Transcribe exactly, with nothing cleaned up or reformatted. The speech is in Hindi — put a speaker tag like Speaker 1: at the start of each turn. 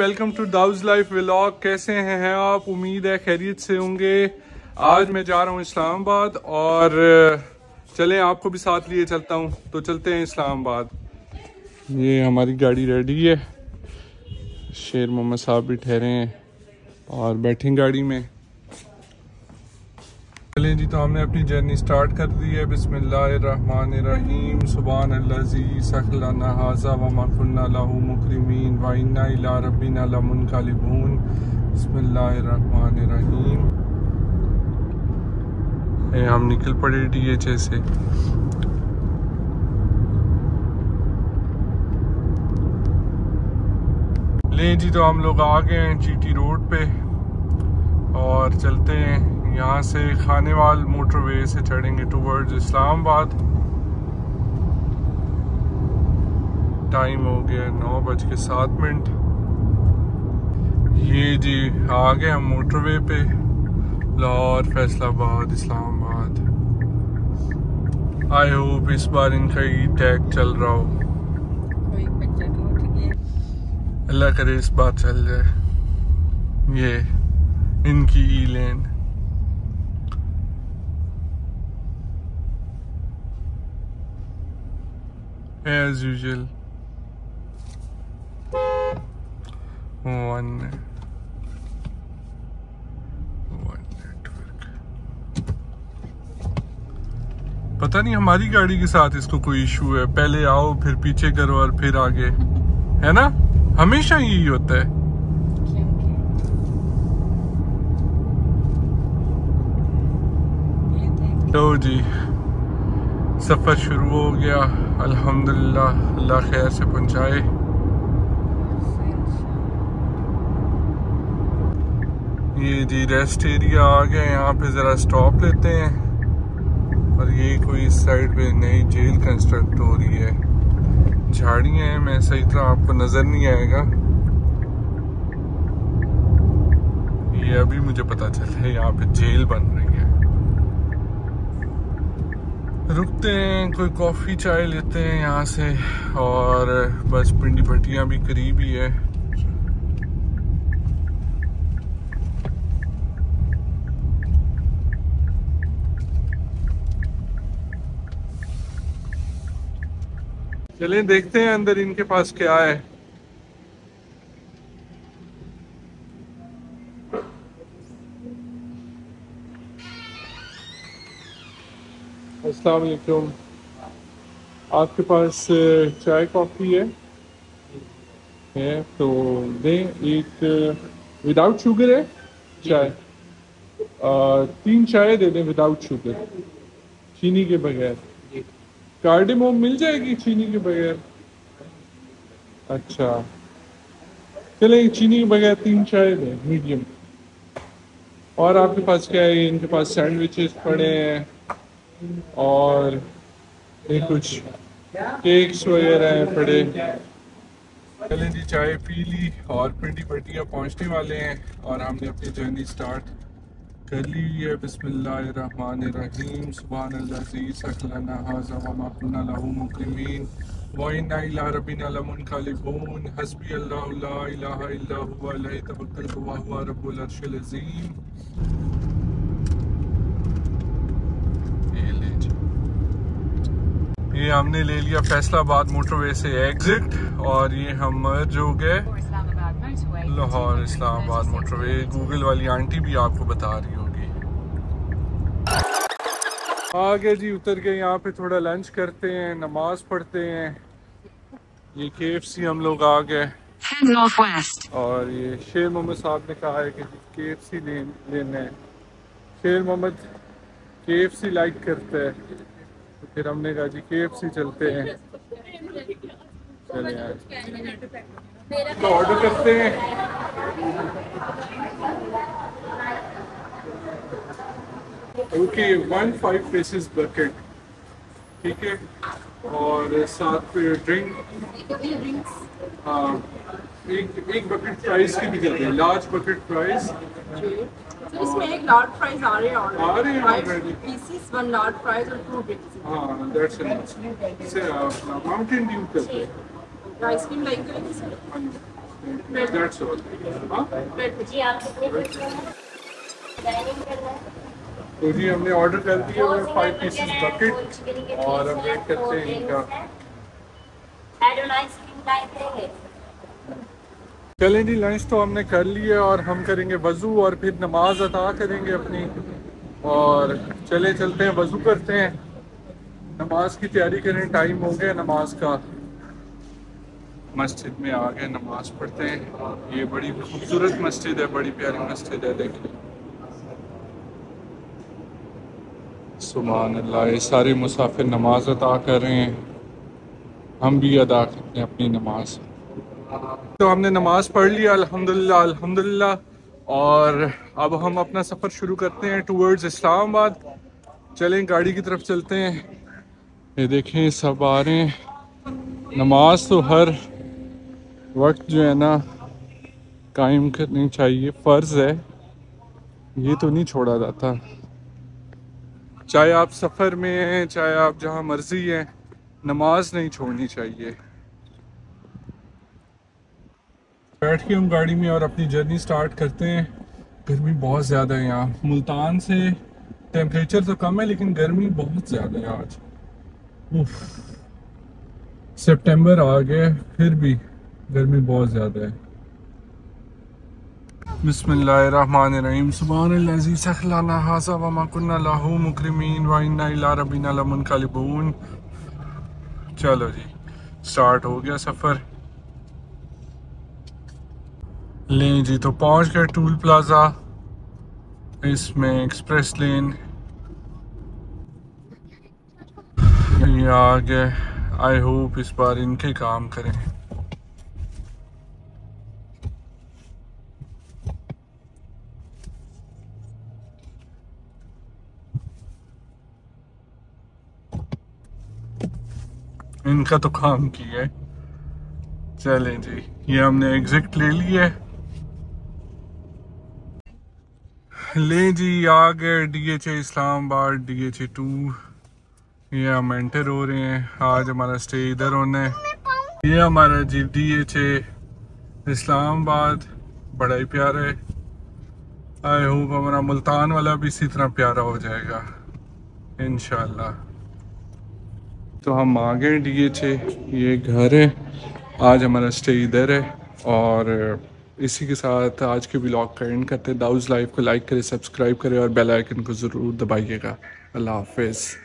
Speaker 1: Welcome to Daud's life vlog. कैसे हैं आप? उम्मीद है खैरियत से होंगे। आज मैं जा रहा हूँ इस्लामाबाद और चलें आपको भी साथ लिए चलता हूँ। तो चलते हैं इस्लामाबाद। ये हमारी गाड़ी रेडी है, शेर मोहम्मद साहब भी ठहरे हैं और बैठे गाड़ी में। चलें जी, तो हमने अपनी जर्नी स्टार्ट कर दी है। बिस्मिल्लाहिर्रहमानिर्रहीम। सुभान अल्लज़ी सखलना हाज़ा व मा कुन्ना लहू मुकरिमीन व इन्ना इला रब्बिना लमुनक़लिबून। बिस्मिल्लाहिर्रहमानिर्रहीम। हम निकल पड़े डी एच ए से। ले जी, तो हम लोग आ गए हैं जी टी रोड पे और चलते हैं यहाँ से खानेवाल मोटरवे से चढ़ेंगे टूवर्ड्स इस्लामाबाद। टाइम हो गया नौ बज के सात मिनट। ये जी आ गए हम मोटरवे पे, लाहौर फैसलाबाद इस्लामाबाद। आई होप इस बार इनका ई टैग चल रहा हो, अल्लाह करे इस बार चल जाए। ये इनकी ई लेन। As usual, one one network। पता नहीं हमारी गाड़ी के साथ इसको कोई इशू है, पहले आओ फिर पीछे करो और फिर आगे, है ना? हमेशा यही होता है। तो जी सफ़र शुरू हो गया, अल्हम्दुलिल्लाह, अल्लाह खैर से पहुंचाए। ये जी रेस्ट एरिया आ गए, यहाँ पे ज़रा स्टॉप लेते हैं। और ये कोई इस साइड पे नई जेल कंस्ट्रक्ट हो रही है। झाड़ियाँ हैं, मैं सही तरह आपको नज़र नहीं आएगा। ये अभी मुझे पता चला है यहाँ पे जेल बन रही है। रुकते हैं, कोई कॉफ़ी चाय लेते हैं यहाँ से और बस पिंडी पट्टियाँ भी करीब ही है। चलें देखते हैं अंदर इनके पास क्या है। अस्सलाम वालेकुम, आपके पास चाय कॉफ़ी है? है तो दें। एक विदाउट शुगर है चाय? आ, तीन चाय दे दें विदाउट शुगर, चीनी के बगैर। कार्डेमोम मिल जाएगी चीनी के बगैर? अच्छा चलें, चीनी के बगैर तीन चाय दें मीडियम। और आपके पास क्या है? इनके पास सैंडविचेस पड़े हैं और ये कुछ केक्स वगैरह हैं पड़े। चलें जी, चाय पी ली और पिंडी पट्टियाँ पहुँचने वाले हैं और हमने अपनी जर्नी स्टार्ट कर ली है। बिस्मिल्लाहिर्रहमानिर्रहीम। सुब्हानल्लाज़ी सखलना हाज़ा व मा कुन्ना लहू मुकरिमीन व इन्ना इला रब्बिना लमुनक़लिबून। हस्बी अल्लाहु ला इलाहा इल्ला हुवा अलैहि तवक्कलतु व हुवा रब्बुल अर्शिल अज़ीम। ये हमने ले लिया फैसलाबाद मोटरवे से एग्जिट और ये हम मर्ज हो गए लाहौर इस्लामाबाद मोटरवे। गूगल वाली आंटी भी आपको बता रही होगी। आगे जी उतर के यहाँ पे थोड़ा लंच करते हैं, नमाज पढ़ते हैं। ये के एफ सी हम लोग आ गए और ये शेर मोहम्मद साहब ने कहा है कि के एफ सी ले, लेना है। शेर मोहम्मद के एफ सी लाइक करता है, तो फिर हमने कहा जी के एफ सी चलते हैं। चले यार, तो ऑर्डर करते हैं। Okay, one five pieces bucket, ठीक है, और साथ पे ड्रिंक। हाँ, एक एक बकेट प्राइस की भी करते हैं, लार्ज बकेट प्राइस।
Speaker 2: तो इसमें एक लार्ज प्राइस आ रहे हैं
Speaker 1: आ रहे हैं already.
Speaker 2: Pieces one large price और टू ड्रिंक्स।
Speaker 1: हाँ, दैट्स इट। से माउंटेन ड्यू करते हैं।
Speaker 2: आइसक्रीम लाइक करेंगे सर? Veg
Speaker 1: that's all. हाँ,
Speaker 2: वेज
Speaker 3: जी आप कितने पर्सन हैं? डाइनिंग करना है?
Speaker 1: तो जी हमने ऑर्डर कर दिया
Speaker 3: फोर
Speaker 1: हुआ
Speaker 3: सिंगल
Speaker 1: फाइव
Speaker 3: बर्गर
Speaker 1: पीसेस
Speaker 3: है, फोर
Speaker 1: बकेट,
Speaker 3: चिकन के
Speaker 1: और
Speaker 3: पीस
Speaker 1: अब
Speaker 3: हैं,
Speaker 1: वेट करते
Speaker 3: फोर
Speaker 1: हैं
Speaker 3: विंग्स
Speaker 1: इनका।
Speaker 3: हैं। ऐड ऑन आइसक्रीम लाए थे।
Speaker 1: चलें जी, लंच तो हमने कर लिया और हम करेंगे वज़ू और फिर नमाज अदा करेंगे अपनी। और चले चलते हैं, वज़ू करते हैं, नमाज की तैयारी करें, टाइम हो गया नमाज का। मस्जिद में आ गए, नमाज पढ़ते हैं। ये बड़ी खूबसूरत मस्जिद है, बड़ी प्यारी मस्जिद है, देखिए। सुभान अल्लाह, ये सारे मुसाफिर नमाज अदा कर रहे हैं, हम भी अदा करते हैं अपनी नमाज। तो हमने नमाज पढ़ लिया, अल्हम्दुलिल्लाह अल्हम्दुलिल्लाह। और अब हम अपना सफ़र शुरू करते हैं टूवर्ड्स इस्लामाबाद। चलें गाड़ी की तरफ चलते हैं। ये देखें सब आ रहे हैं। नमाज तो हर वक्त जो है ना कायम करनी चाहिए, फ़र्ज़ है, ये तो नहीं छोड़ा जाता। चाहे आप सफ़र में हैं, चाहे आप जहाँ मर्ज़ी हैं, नमाज नहीं छोड़नी चाहिए। बैठ के हम गाड़ी में और अपनी जर्नी स्टार्ट करते हैं। गर्मी बहुत ज़्यादा है यहाँ, मुल्तान से टेम्परेचर तो कम है लेकिन गर्मी बहुत ज़्यादा है आज। उफ, सितंबर आ गया फिर भी गर्मी बहुत ज़्यादा है। बिस्मिल्लाहिर्रहमानिर्रहीम। सुब्हानल्लज़ी सख़्लना हाज़ा व मा कुन्ना लहू मुक़रिमीन व इन्ना इला रब्बिना लमुनक़लिबून। चलो जी, स्टार्ट हो गया सफ़र। लें जी, तो पहुंच गए टूल प्लाजा। इसमें एक्सप्रेस लेन ये आ गए। आई होप इस बार इनके काम करें। इनका तो काम किया है। चलें जी, ये हमने एग्जिट ले लिया है। ले जी, आ गए D H A Islamabad, D H A two. ये हम एंटर हो रहे हैं। आज हमारा स्टे इधर होना है। ये हमारा जी डी एच ए इस्लामाबाद, बड़ा ही प्यारा है। आई होप हमारा मुल्तान वाला भी इसी तरह प्यारा हो जाएगा इंशाल्लाह। तो हम आ गए डी एच ए, ये घर है। आज हमारा स्टे इधर है। और इसी के साथ आज के व्लॉग का एंड करते हैं। दाऊद लाइफ को लाइक करें, सब्सक्राइब करें और बेल आइकन को ज़रूर दबाइएगा। अल्लाह हाफिज़।